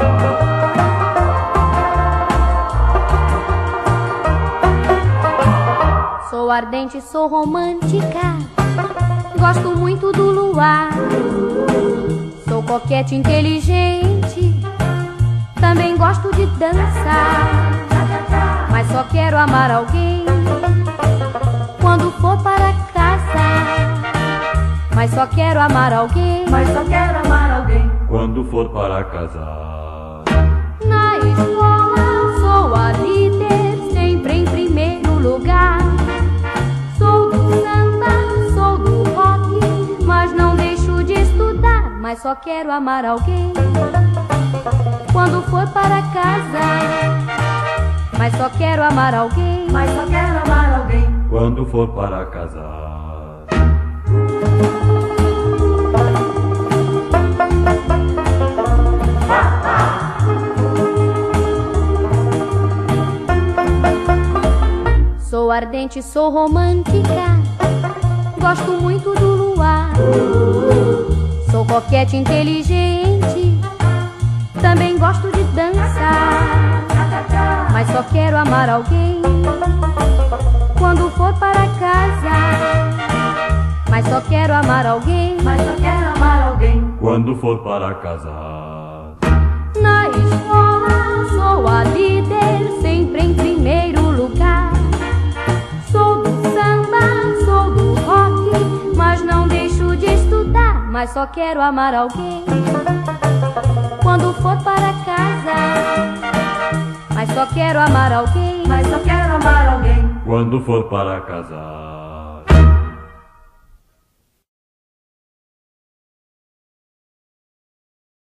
Sou ardente, sou romântica, gosto muito do luar. Sou coquete, inteligente, também gosto de dançar. Mas só quero amar alguém quando for para casa. Mas só quero amar alguém, mas só quero amar alguém quando for para casa. Na escola sou a líder, sempre em primeiro lugar. Sou do samba, sou do rock, mas não deixo de estudar. Mas só quero amar alguém quando for para casa. Mas só quero amar alguém, mas só quero amar alguém quando for para casa. Sou ardente, sou romântica, gosto muito do luar. Sou coquete, inteligente, também gosto de dançar. Mas só quero amar alguém quando for para casa. Mas só quero amar alguém, mas só quero amar alguém quando for para casa. Na escola sou a líder, sempre em primeiro lugar. Sou do samba, sou do rock, mas não deixo de estudar. Mas só quero amar alguém quando for para casa. Mas só quero amar alguém, mas só quero amar alguém quando for para casa.